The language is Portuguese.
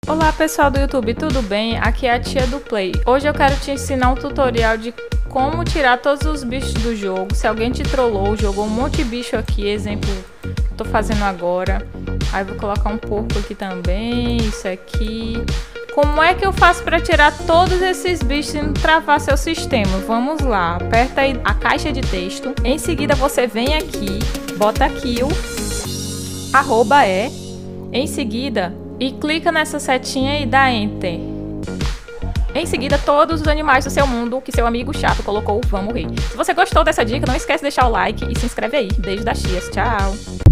Olá pessoal do YouTube, tudo bem? Aqui é a tia do Play. Hoje eu quero te ensinar um tutorial de como tirar todos os bichos do jogo. Se alguém te trollou, jogou um monte de bicho aqui, exemplo, tô fazendo agora. Aí vou colocar um porco aqui também, isso aqui. Como é que eu faço para tirar todos esses bichos e não travar seu sistema? Vamos lá, aperta aí a caixa de texto. Em seguida você vem aqui, bota aqui o @, em seguida e clica nessa setinha e dá Enter. Em seguida, todos os animais do seu mundo que seu amigo chato colocou vão morrer. Se você gostou dessa dica, não esquece de deixar o like e se inscreve aí. Beijo das tias, tchau!